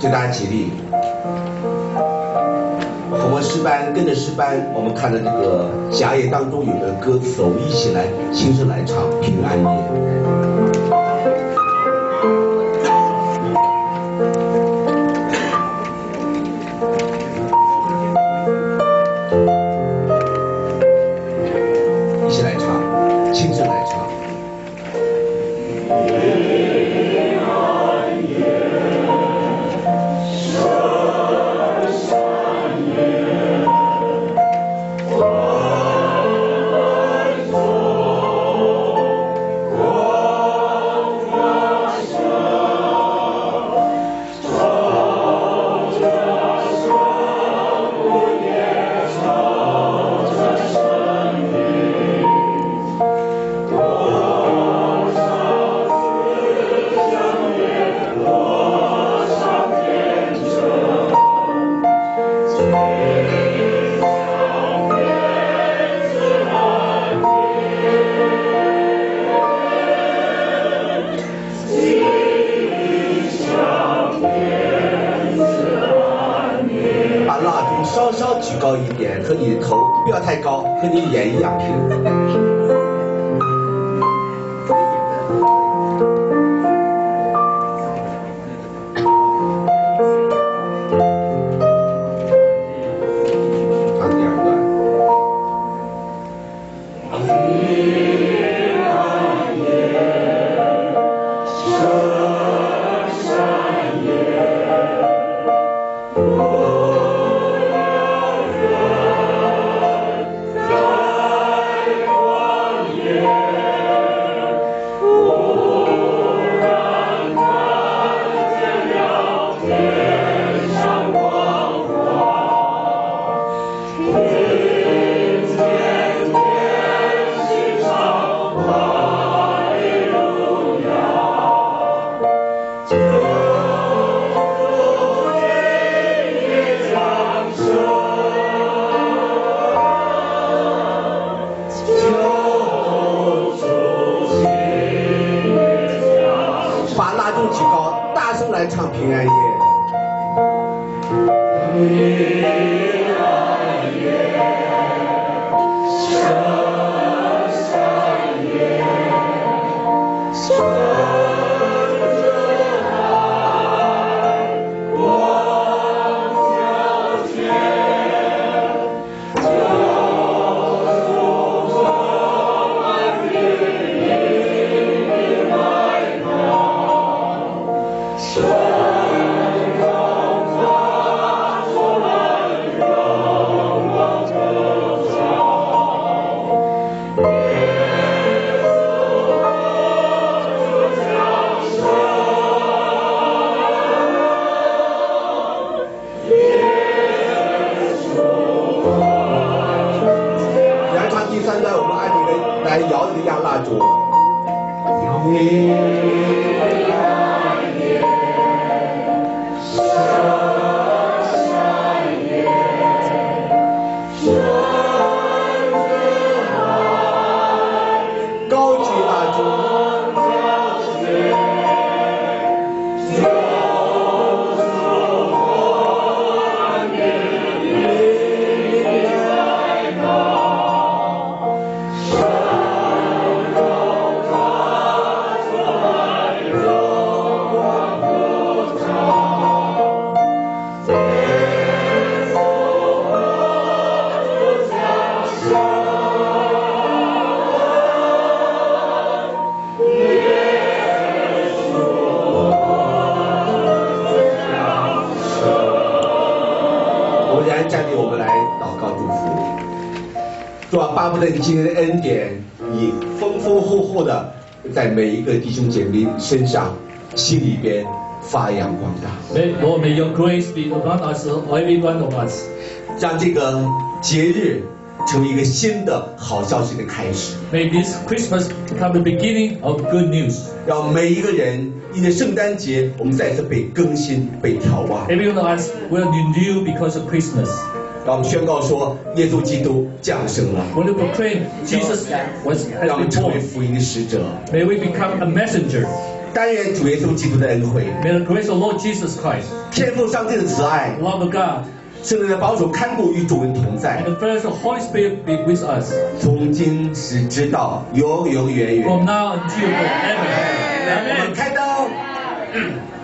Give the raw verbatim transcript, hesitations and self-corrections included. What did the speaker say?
就大家起立。我们诗班跟着诗班，我们看了这个狭夜当中有的歌词，我们一起来轻声来唱《平安夜》。一起来唱，轻声来唱。稍稍举高一点，和你的头不要太高，和你脸一样平。唱第二段。把蜡烛举高，大声来唱平安夜。平安夜，圣山夜，圣子来，光交天，救赎充满地，因来到，圣荣华出来，荣光普照，耶稣主降生，耶稣来。来唱第三段，我们按这个来摇这个压蜡烛。平安夜，圣山夜，圣子来，高举蜡烛，高举，救赎换地，因来到，圣荣华出来，荣光普照，耶稣主降生，耶稣降生。我们然站立，我们来祷告祝福。主啊，巴不得你今天的恩典，以丰丰厚厚的在每一个弟兄姐妹身上、心里边发扬光大， May, Lord, may your grace be upon us, every one of us. 让这个节日成为一个新的好消息的开始。 May this Christmas become the beginning of good news. 让每一个人因着圣诞节，我们再次被更新、被调望。 Every one of us will renew because of Christmas. 让我们宣告说，耶稣基督降生了， When we proclaim Jesus was 让我 has 们 been 成为 born, 福音的使者。 may we become a messenger. 但愿主耶稣基督的恩惠、 May the grace of Lord Jesus Christ, 天父上帝的慈爱、 the love of God, 圣灵的保守看顾与众人同在 and，the fellowship of Holy Spirit be with us 从今时直到永永远远。 from now until forever. 我们 Amen. 开灯。